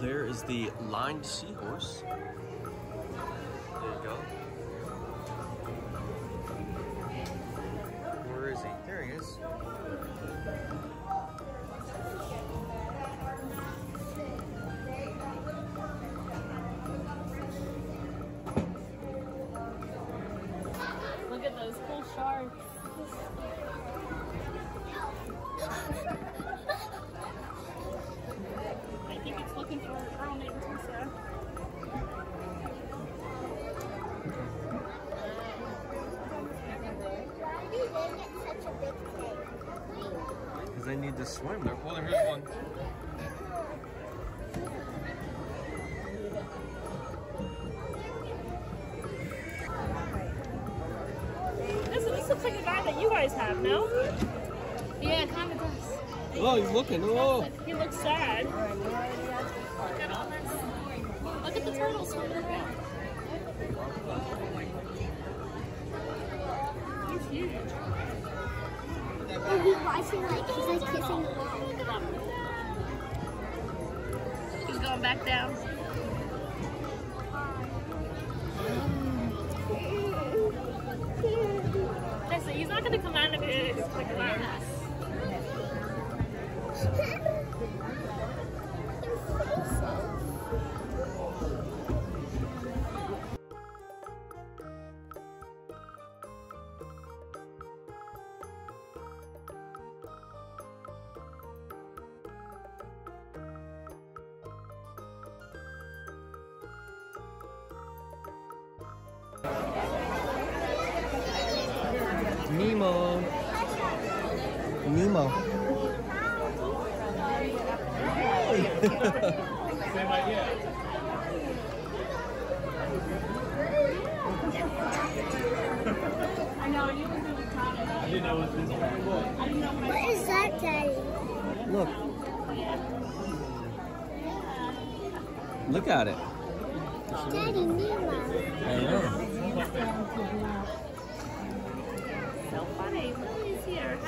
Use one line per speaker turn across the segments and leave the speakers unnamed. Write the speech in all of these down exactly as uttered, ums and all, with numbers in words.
there is the lined seahorse. There you go. Where is he? There he is.
Look at those cool sharks. I think it's looking for a girl named Tessa.
Why do they get such a big tank?
Because they need to swim. They're, well, here's one.
This, this looks like a guy that you guys have, no? Yeah, it kind of does.
Oh, he's looking. Oh.
He looks sad. Look at all this. Look at the turtles swimming around. He's huge.
And he's watching like he's like kissing the wall.
Look at him. He's going back down. Listen, he's not going to come out of it like that.
Nemo. Nemo.
Same idea.
I know, you was really proud of
I didn't know what this was.
I didn't know what
What is that, Daddy?
Look. Look at it.
Daddy, Nemo.
I know.
So funny. Lily's here.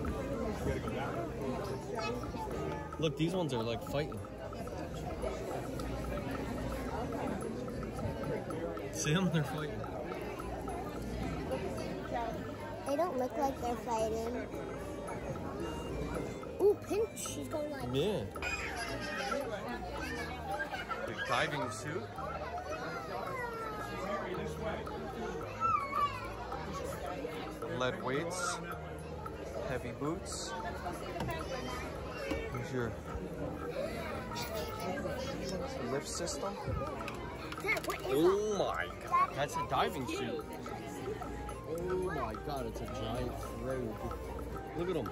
Look, these ones are like fighting. See them? They're fighting.
They don't look like they're fighting. Ooh, pinch. She's going like.
Yeah. The diving suit. Lead weights. Heavy boots. Here's your lift system.
Dad, what is
Oh my god. That's a diving suit. Oh my god, it's a giant robe. Look at them.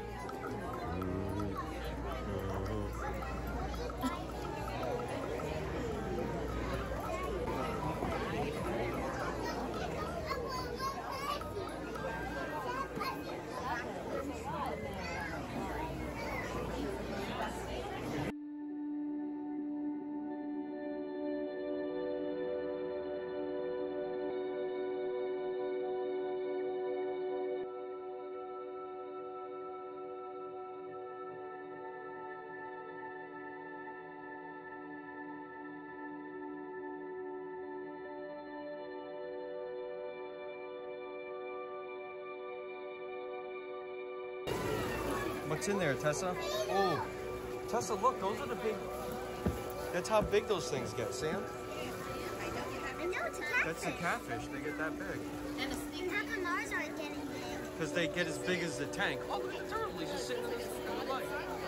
What's in there, Tessa? Oh, Tessa, look, those are the big, that's how big those things get, Sam.
I know, it's a catfish.
That's the catfish, they get that big.
And how come ours aren't getting big?
Because they get as big as the tank. Oh, look at the turtle, he's just sitting in this light.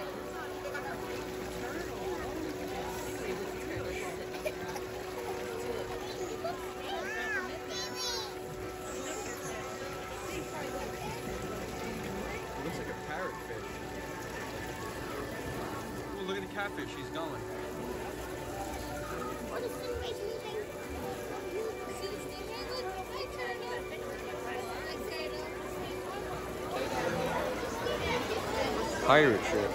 It looks like a parrotfish. Oh, look at the catfish, he's going.
Oh, the stingray's moving. See the stingray? Look, I turned it.
Pirate ship.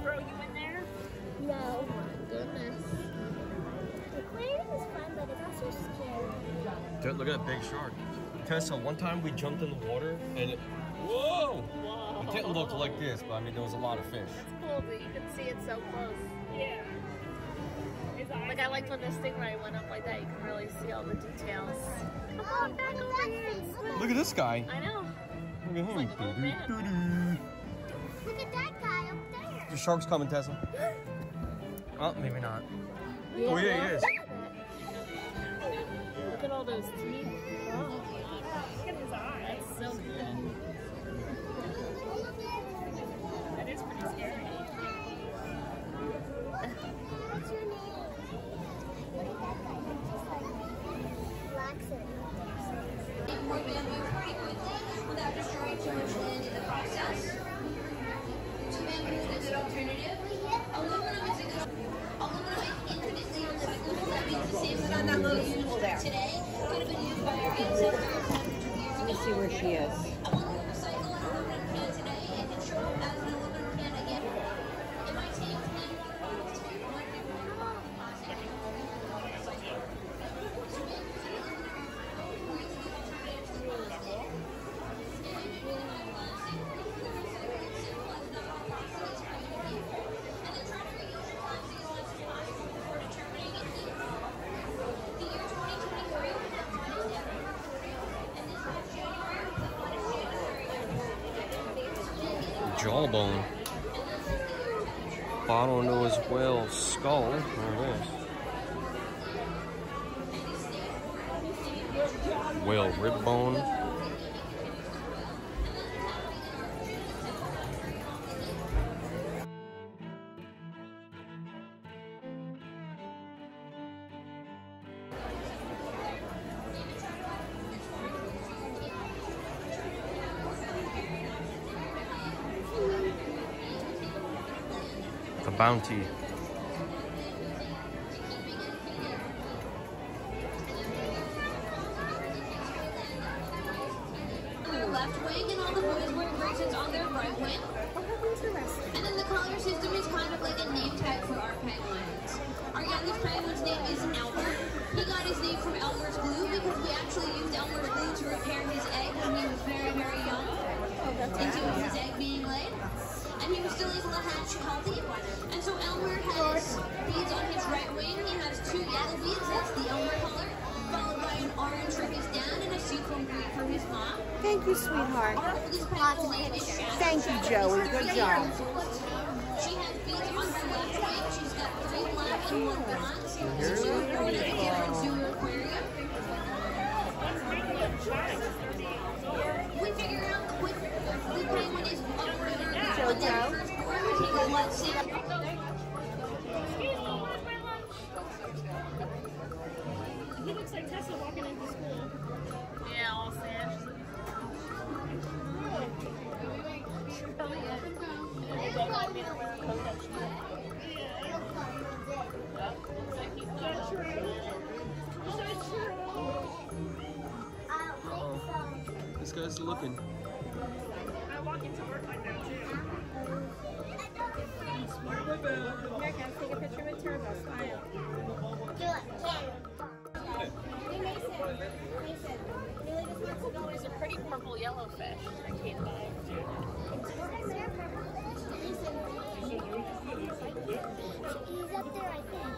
throw you in there?
No. Goodness. The aquarium is fun, but it's also scary.
Dude, look at that big shark. Tessa, one time we jumped in the water and it, whoa!
Whoa.
It didn't look like this, but I mean, there was a lot of fish.
It's cool that you can see it so close. Yeah. Like, I liked when the stingray went up like that, you can really see all the details. Come on, back over here.
Look at this guy.
I know.
Look at him.
Like an old man.
Doo-doo.
Look at that guy up there.
The shark's coming, Tessa. Oh, maybe not.
Yeah,
Oh, yeah, he is.
Look at all those teeth. Oh, look at his eyes. That's so good. That is pretty scary.
What's your name? Look at that guy. He's just like relaxing.
More bamboo pretty quickly without destroying too much land in the process. So bamboo is a good alternative. Aluminum is a good aluminum is infinitely recyclable. That means the same amount that was used today could have been used by our ancestors hundreds of years ago.
Let's see where she is.
I want to recycle an aluminum can today and can show up as an aluminum can again. It might take ten water bottles to make one different plastic. So bamboo is an aluminum really good alternative to plastic. And I make really my plastic. Recycle it simple as not all plastic is created equal. And then try to reuse your plastic as much as possible before determining its use. The year twenty twenty-three was the hottest ever recorded, and this past January was the hottest January ever.
Jawbone. Bottle into his whale's skull. There it is. Whale rib bone. The bounty.
On their left wing, and all the boys wear bracelets on their right wing. And then the collar system is kind of like a name tag for our penguins. Our youngest penguin's name is Elmer. He got his name from Elmer's glue because we actually used Elmer's glue to repair his egg when he was very, very young. Into his egg being laid. And he was still able to hatch healthy. And so Elmer has beads on his right wing. He has two yellow beads, that's the Elmer color, followed by an orange for his dad and a seafoam green for his mom.
Thank you, sweetheart.
Our oldest penguin's name is Shadow.
Thank you, Joey. Good job.
She has beads on her left wing. She's got three black and one bronze. So she was born at a different zoo or aquarium. We figured out with the penguin is upward and when they're first born, we take a blood sample.
He looks like Tessa walking into school. Yeah, all sad. Oh, yeah. They don't want me to wear a coat that she looks like he's not true. Is that true?
I don't think so.
This guy's looking.
I walk into work like that too.
Here, can I take a picture with Turbo? Smile.
Do it. Yeah.
Hey Mason, Mason, Millie just wants to know, there's a pretty purple yellow fish I came by.
He's up there, I think.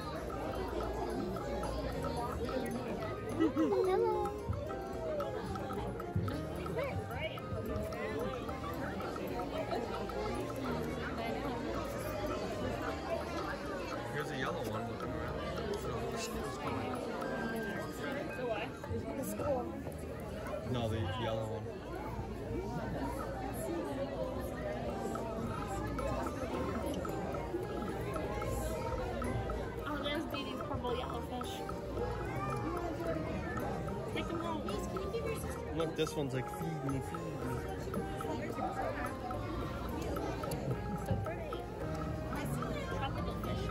Hello.
Here's a yellow one looking around. So the school's going.
The what?
The school.
No, the yellow one.
Oh, there's Dee Dee's purple yellowfish. Take them home. Please, can you give your sister?
Look, this one's like, feed me, feed me.
So pretty. Tropical fish.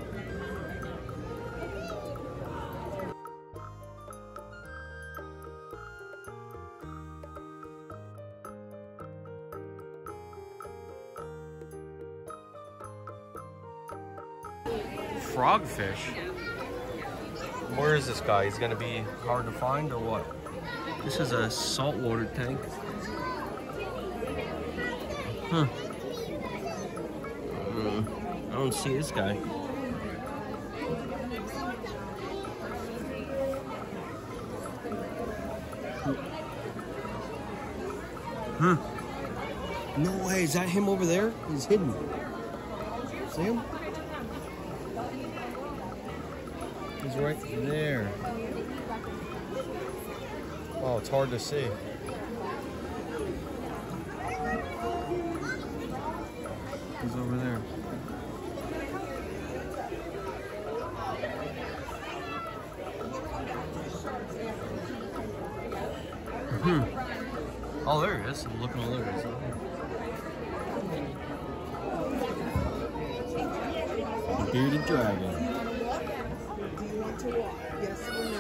frogfish. Where is this guy? He's gonna be hard to find or what? This is a saltwater tank. Huh. Mm, I don't see this guy. Huh. No way, is that him over there? He's hidden. See him? He's right there. Oh, it's hard to see. He's over there. Hmm. Oh, there he is. I'm looking all over. He's over there. Bearded dragon.
Do you want to walk? Yes or no?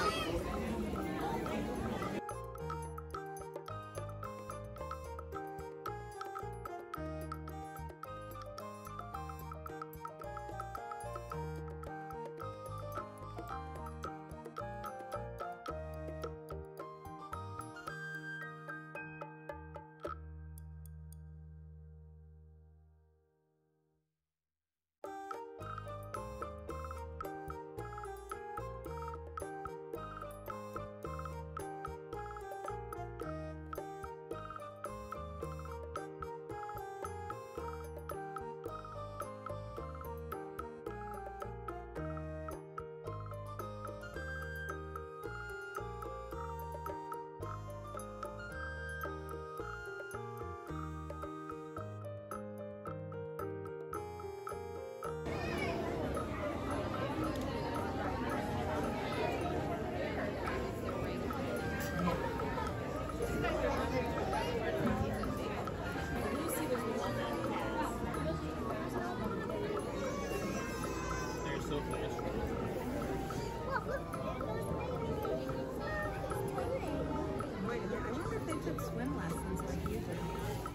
Swim lessons like you do.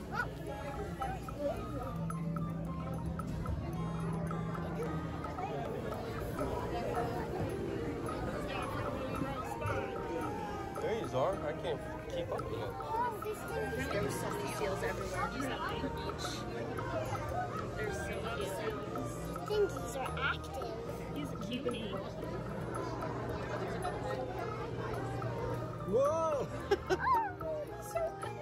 There you are. I can't keep up with it.
There were so many seals everywhere just up on the beach. They're so cute.
Dinkies are active.
He's a cutie.
Whoa!
So cute.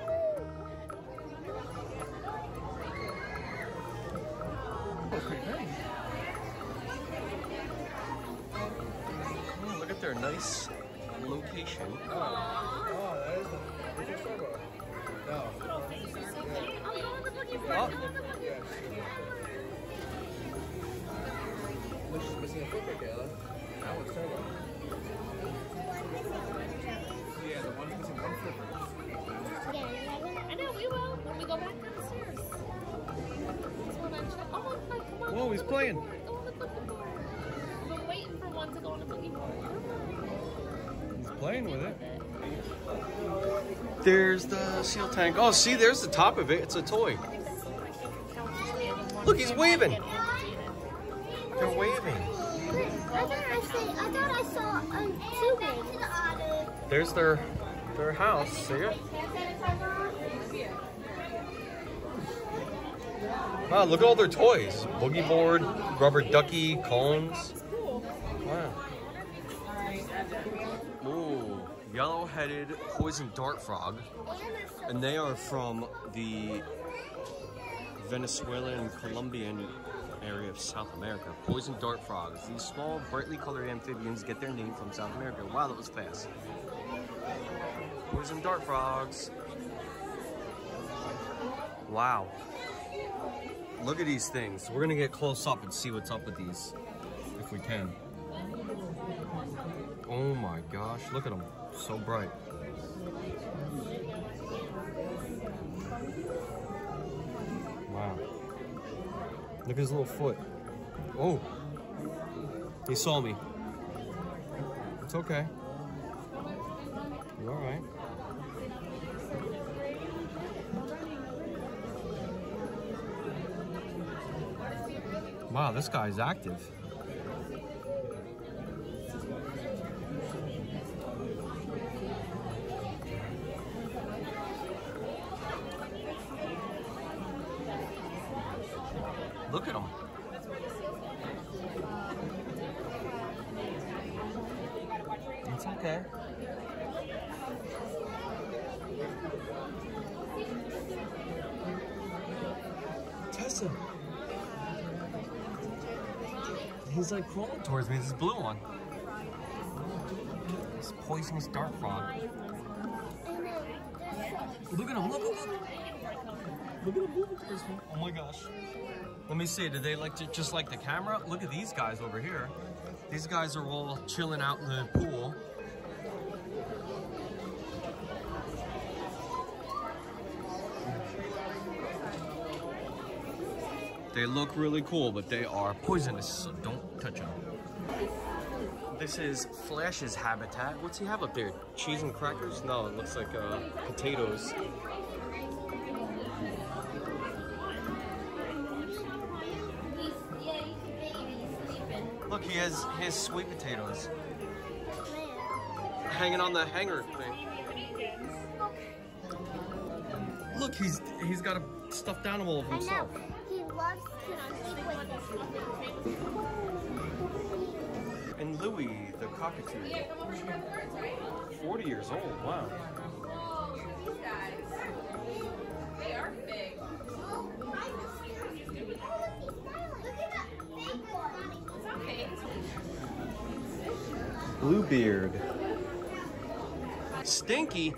Oh, look at their nice location.
Oh, that is the. Where's your Toybox? No.
Little face is so cute. I'm going to boogie board.
Oh.
I'm going to boogie board.
Looks just missing a foot right there. That one's Toybox. Yeah, the one's missing one foot.
I know, we will when we go back downstairs. Let's hold on, check. Oh, look, come on.
Whoa, he's playing.
Go on the boogie board. I've been waiting for one to go on the boogie board.
He's playing with it. There's the seal tank. Oh, see, there's the top of it. It's a toy. Look, he's waving. They're waving.
I thought I, see, I, thought I saw um, two wings.
There's their their house. See it? Wow, look at all their toys. Boogie board, rubber ducky, cones. Wow. Ooh, yellow-headed poison dart frog. And they are from the Venezuelan, Colombian area of South America. Poison dart frogs. These small, brightly colored amphibians get their name from South America. Wow, that was fast. Poison dart frogs. Wow. Look at these things. We're gonna get close up and see what's up with these, if we can. Oh my gosh, look at them. So bright. Wow. Look at his little foot. Oh. He saw me. It's okay. You're all right. Wow, this guy's active. Look at them. It's okay. Tessa. He's like crawling towards me. This blue one. This poisonous dart frog. Look at him. Look, look, look. Look at him moving towards me. Oh my gosh. Let me see. Do they like to just like the camera? Look at these guys over here. These guys are all chilling out in the pool. They look really cool, but they are poisonous, so don't touch them. This is Flash's habitat. What's he have up there? Cheese and crackers? No, it looks like uh, potatoes. Look, he has his sweet potatoes hanging on the hanger thing. Look, he's he's got a stuffed animal of himself.
He loves to sleep with us.
And Louis, the cockatoo. forty years old, wow.
Whoa, these guys. They are big. It's okay.
Bluebeard. Stinky.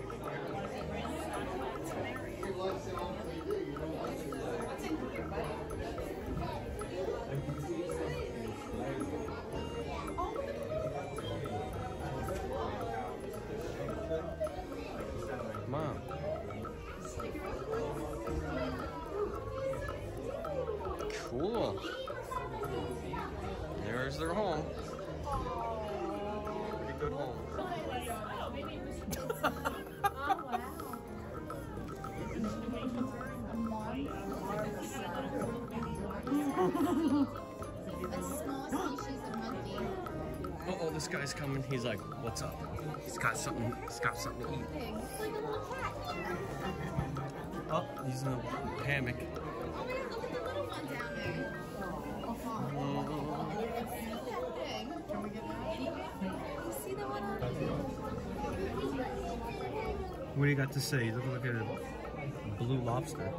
Mom. Cool. There's their home. Pretty good home. Uh oh, this guy's coming. He's like, "What's up?" He's got something. He's got something to eat. Oh, he's in a hammock. What do you got to say? You look like a blue lobster.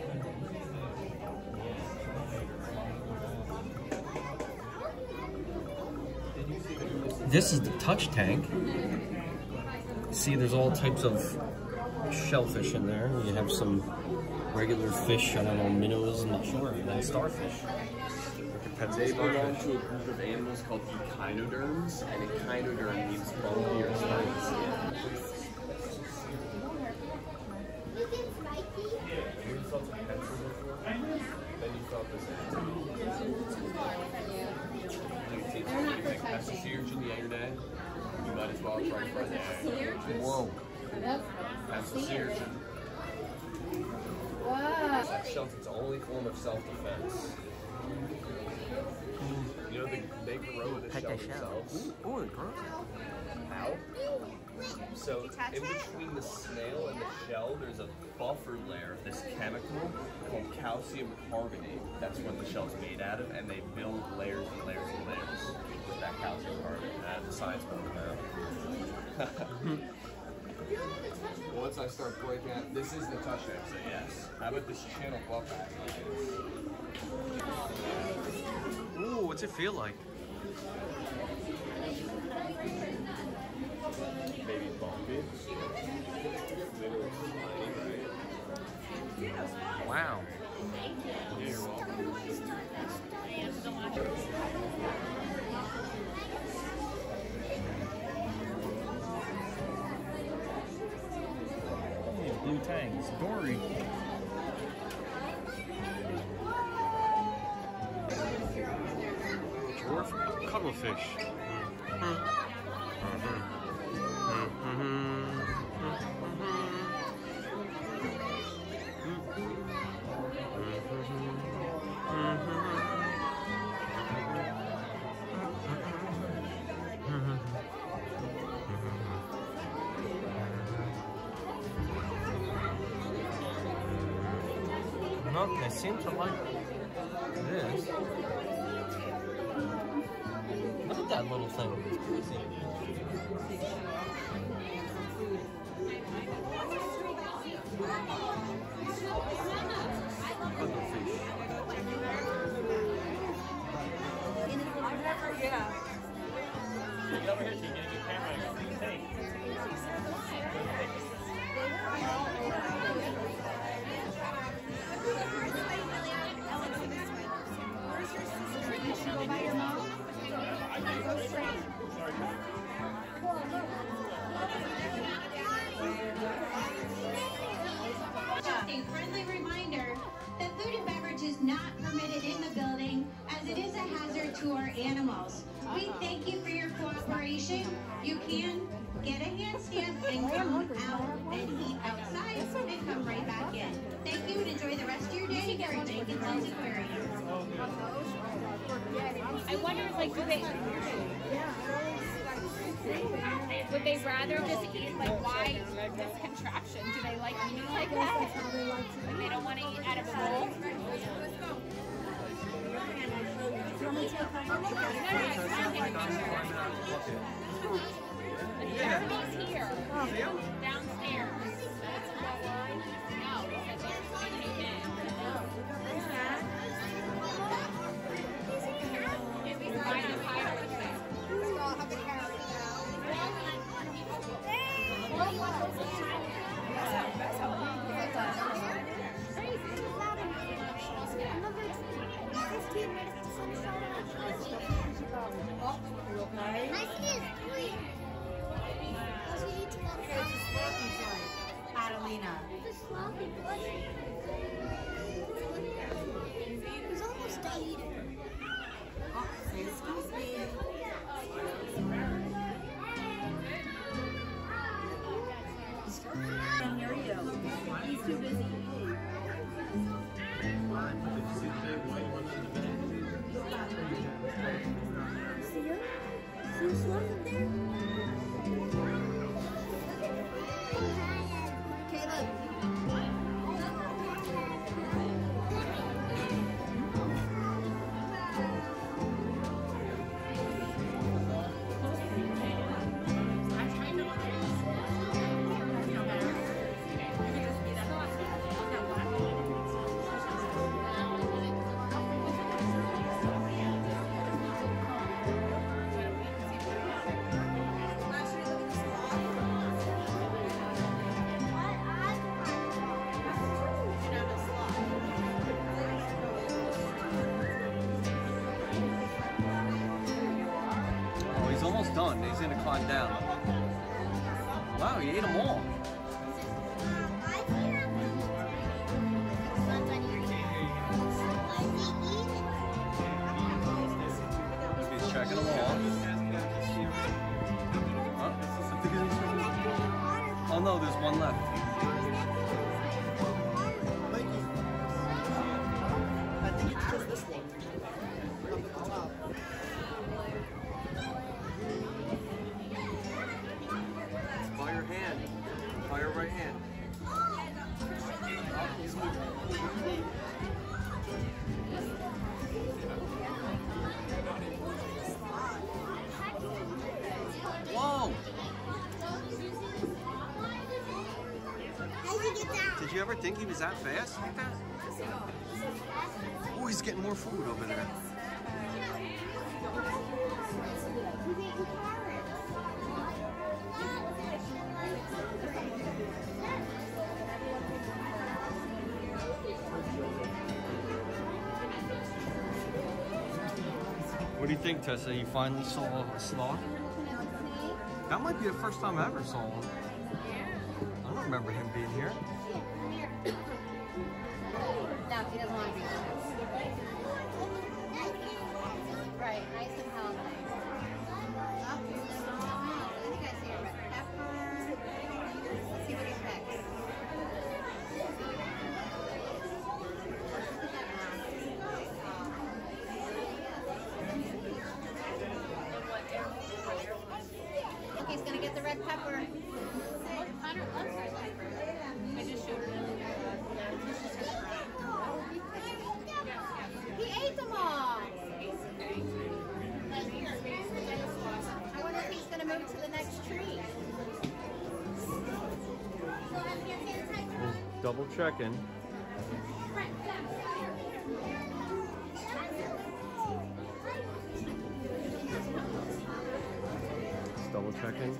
This is the touch tank. See, there's all types of shellfish in there. You have some regular fish, I don't know, minnows, I'm not sure, and then starfish.
They belong to a group of animals called echinoderms, and echinoderm means bumpy or spiny skin. You felt a pencil before? Then you felt this. They're not for touching. Sea urchin the other day. You might as well try for that.
Whoa.
That's the sea urchin.
Wow.
That shell's its only form of self-defense. You know, the, they grow the shell themselves.
Ooh, it grows.
How? So, in between the snail and the shell, there's a buffer layer of this chemical called calcium carbonate. That's what the shell's made out of, and they build layers and layers and layers with that calcium carbonate. Uh, the science book now. Once I start breaking out, this is the touch tank, so yes. How about this channel buffer?
Ooh, what's it feel like?
Maybe bumpy.
Wow.
Yeah, you're welcome.
Blue tangs, Dory. Dwarf cuttlefish. trunk, and they seem to like this. Look at that little thing. It's crazy.
Yeah.
Get over here so you can get a good camera. Hey.
Just a friendly reminder that food and beverage is not permitted in the building as it is a hazard to our animals. We thank you for your cooperation. You can get a hand stamp and come out and eat outside and come right back in. Thank you and enjoy the rest of your day here at Jenkinsons Aquarium.
I wonder, like, do they would they rather just eat, like, why this contraption? Do they like eating like that? Like, they don't want to eat out of a bowl? No, no, I can't take a picture. The Jeremy's here, downstairs. No, because they're taking it in. If we find the pirate thing.
I'll have a carrot.
Adelina.
He's almost dead.
Oh, say excuse me. Can't hear you. He's too busy.
See her? See her slumping there? Caleb.
Almost done. He's gonna climb down. Wow, he ate them all. He's checking them all. Oh, oh no, there's one left.
I think it's just this one. Up at the top.
By your hand. By your right hand. Whoa!
How'd you get that?
Did you ever think he was that fast like that? Oh, he's getting more food over there. What do you think, Tessa? You finally saw a sloth? That might be the first time I ever saw one. I don't remember him being here.
No, he doesn't want to be with us. Right, nice and healthy. Oh, I think I see a red pepper. Let's see what he picks. Look, he's going to get the red pepper.
I just showed her.
double checking. Just double checking.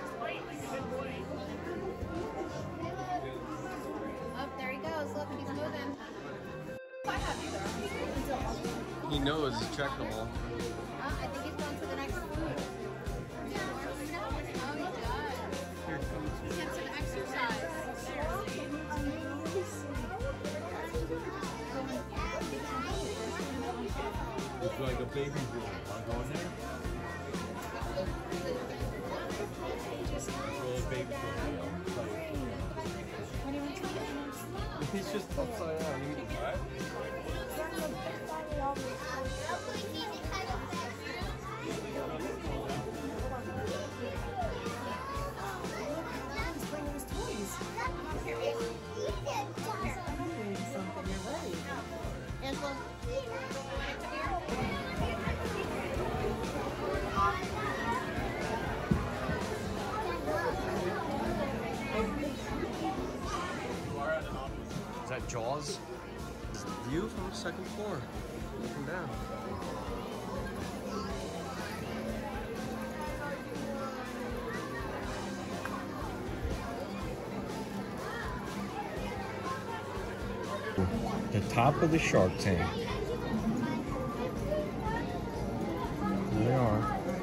Oh, there he goes. Look, he's moving.
He knows it's checkable.
Oh, I think he's going to the next food. Oh, he does. He's getting some exercise.
It's like a baby room. I'm going there. Well, a baby room.
He's just upside down eating.
Right?
Is that Jaws? This view from the second floor. Looking down. The top of the shark tank. Here they are.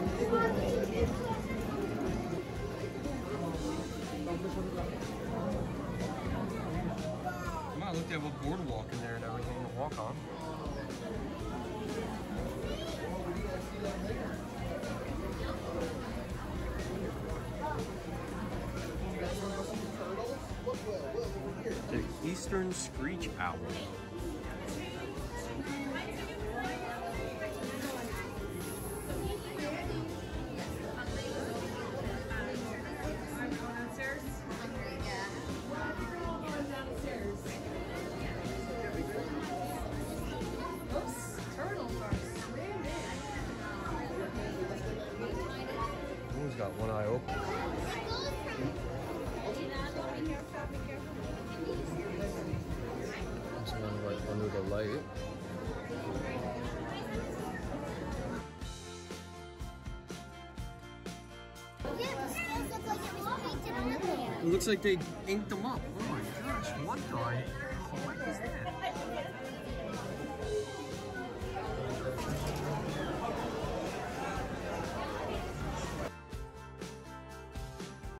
Come on, look, they have a boardwalk in there and everything to walk on. The Eastern Screech Owl. Who's got one eye open? There's one right under the light. It looks like they inked them up. Oh my gosh, what the heck is that?